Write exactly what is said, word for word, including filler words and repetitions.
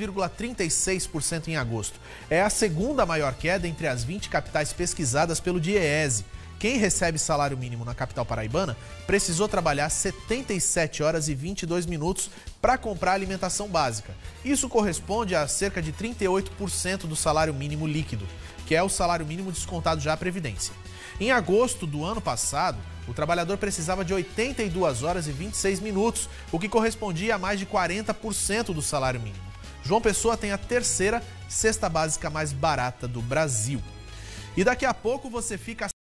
vírgula trinta e seis por cento em agosto. É a segunda maior queda entre as vinte capitais pesquisadas pelo DIEESE. Quem recebe salário mínimo na capital paraibana precisou trabalhar setenta e sete horas e vinte e dois minutos para comprar alimentação básica. Isso corresponde a cerca de trinta e oito por cento do salário mínimo líquido, que é o salário mínimo descontado já à Previdência. Em agosto do ano passado, o trabalhador precisava de oitenta e duas horas e vinte e seis minutos, o que correspondia a mais de quarenta por cento do salário mínimo. João Pessoa tem a terceira cesta básica mais barata do Brasil. E daqui a pouco você fica